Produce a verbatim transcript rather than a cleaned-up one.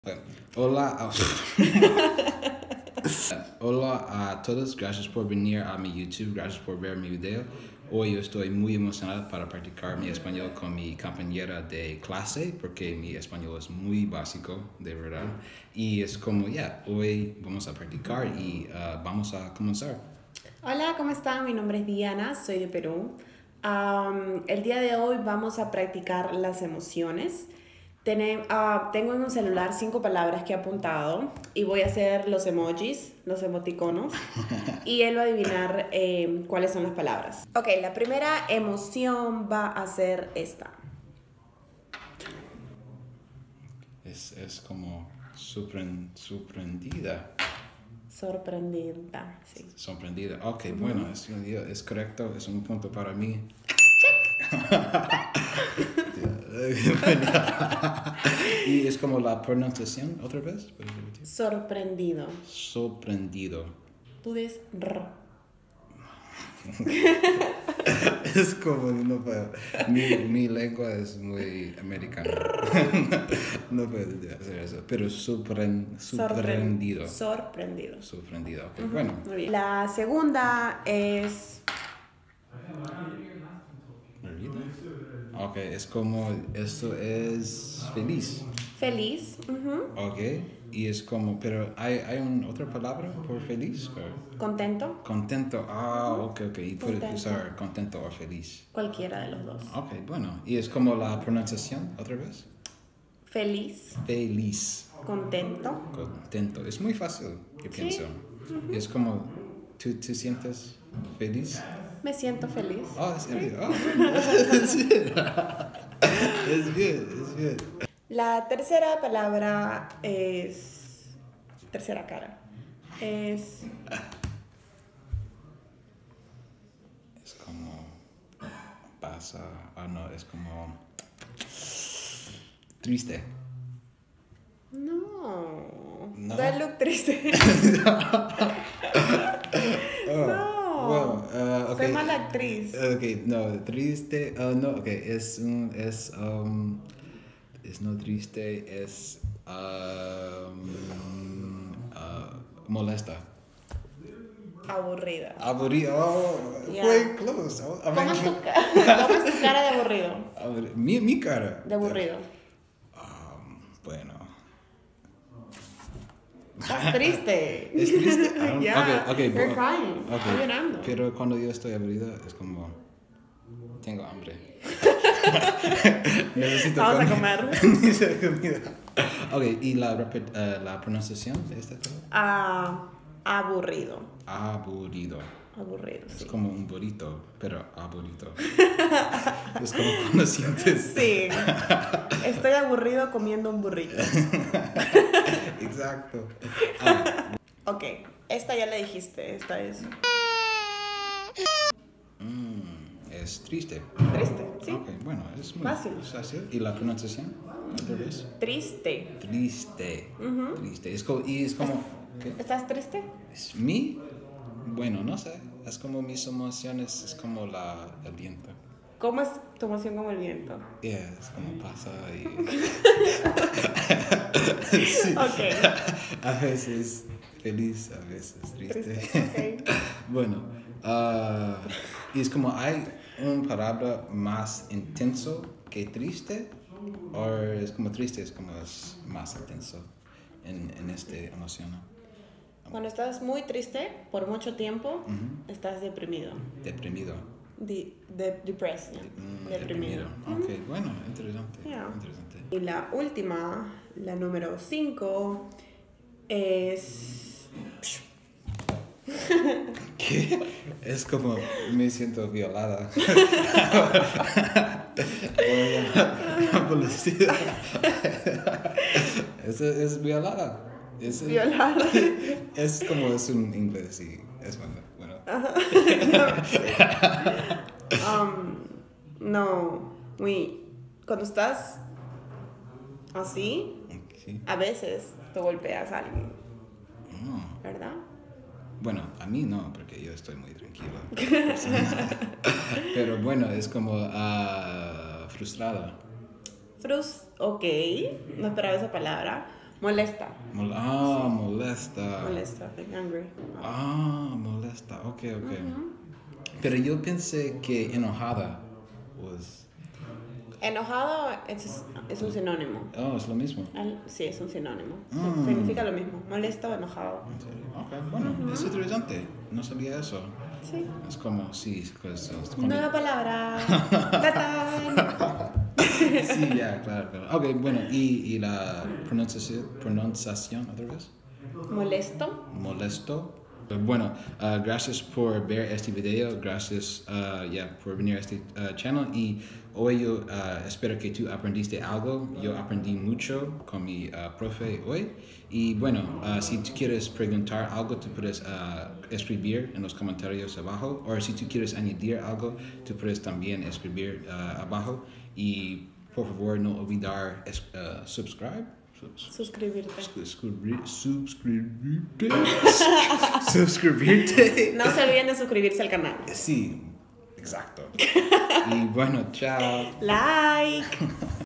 Hola a... Hola a todos, gracias por venir a mi YouTube, gracias por ver mi video. Hoy yo estoy muy emocionado para practicar mi español con mi compañera de clase porque mi español es muy básico, de verdad. Y es como, ya, yeah, hoy vamos a practicar y uh, vamos a comenzar. Hola, ¿cómo están? Mi nombre es Diana, soy de Perú. Um, el día de hoy vamos a practicar las emociones. Tenem, uh, tengo en un celular cinco palabras que he apuntado y voy a hacer los emojis, los emoticonos, y él va a adivinar eh, cuáles son las palabras. Ok, la primera emoción va a ser esta. Es, es como sorpren, sorprendida. Sorprendida, sí. Sorprendida. Ok, uh-huh. Bueno, es, es correcto, es un punto para mí. Y es como la pronunciación, otra vez. Sorprendido. Sorprendido. Tú dices R. Es como, no puedo. Mi, mi lengua es muy americana. No puedo hacer eso. Pero sorpren, sorprendido. Sorprendido. Sorprendido. Okay, Uh-huh. Bueno. Muy bien. La segunda es. Ok, es como, esto es feliz. Feliz. Uh-huh. Ok, y es como, pero ¿hay, hay una otra palabra por feliz? ¿O? Contento. Contento, ah, Uh-huh. ok, ok, y puedes usar contento o feliz. Cualquiera de los dos. Ok, bueno, y es como la pronunciación, otra vez. Feliz. Feliz. Contento. Contento, es muy fácil, yo Sí. pienso. Uh-huh. Es como, ¿tú te sientes feliz? Me siento feliz. Oh, ¿en serio? ¿Sí? Oh, bueno. Es bien, es bien, es bien. La tercera palabra es. Tercera cara. Es. Es como. Pasa. Ah, no, es como. Triste. No. No. Da look triste. Oh, No. Well, uh, okay. Soy mala actriz. Ok, no, triste. Uh, no, ok, es un. Es. Um, es no triste, es. Um, uh, molesta. Aburrida. Aburrido. Oh, Yeah. Muy close. Oh, I mean, ¿Cómo es tu, ca- ¿Cómo es tu cara de aburrido? Abur- mi, mi cara. De aburrido. Um, bueno. Estás triste. ¿Es triste? Um, Yeah. Ok, ok. You're bo- crying. ok. Estoy llorando. Pero cuando yo estoy aburrido es como. Tengo hambre. Necesito Vamos a comer. comer. Necesito comida. Ok, ¿y la, repet- uh, la pronunciación de esta palabra? Ah, aburrido. Aburrido. Aburrido, Es sí. como un burrito, pero aburrido. Es como cuando sientes. Sí. Estoy aburrido comiendo un burrito. Exacto. Ah. Ok, esta ya la dijiste. Esta es Mm, es triste. triste, ¿sí? Ok, bueno, es muy Fácil. fácil. ¿Y la pronunciación? ¿Otra vez? Triste. Triste. Ujú. Triste. Es como, y es como. ¿Qué? ¿Estás triste? ¿Es mi? Bueno, no sé. Es como mis emociones, es como la, el viento. ¿Cómo es tu emoción como el viento? Yeah, es como pasa y. Sí. Ok. A veces feliz, a veces triste. Triste, ok. Bueno, uh, y es como hay una palabra más intenso que triste, o es como triste, es como es más intenso en, en esta emoción, ¿no? Cuando estás muy triste por mucho tiempo, Uh-huh. estás deprimido. Deprimido. De, de, depressed. Mm, Deprimido. Ok, bueno, interesante. Yeah. Interesante. Y la última, la número cinco, es. ¿Qué? Es como me siento violada. Voy a llamar a la policía. Eso es violada. Es, Violada. Es como es un inglés y es bueno. bueno. um, no, muy. Cuando estás así, Sí. a veces te golpeas a alguien, Oh. ¿verdad? Bueno, a mí no, porque yo estoy muy tranquilo. Pero bueno, es como uh, frustrada. Frus, ok, no esperaba esa palabra. Molesta. Mol- ah, molesta. Molesta, like angry. Ah, molesta. Ok, ok. Pero yo pensé que enojada was... Enojado es, es un sinónimo. Oh, es lo mismo. Al- Sí, es un sinónimo. Mm. Significa lo mismo. Molesto o enojado. Ok, bueno, es interesante. No sabía eso. Sí. Es como, sí, pues, es cuando- Nueva palabra. ¡Tatán! Sí, ya, claro, claro. Ok, bueno, ¿y, y la pronunciación, pronunciación otra vez? Molesto. Molesto. Bueno, uh, gracias por ver este video, gracias uh, yeah, por venir a este uh, channel y hoy yo uh, espero que tú aprendiste algo. Yo aprendí mucho con mi uh, profe hoy y bueno, uh, si tú quieres preguntar algo, tú puedes uh, escribir en los comentarios abajo o si tú quieres añadir algo, tú puedes también escribir uh, abajo y por favor no olvidar uh, subscribe. Suscribirte. Suscribir, suscribirte. Suscribirte. No se olviden de suscribirse al canal. Sí, exacto. Y bueno, chao. Like.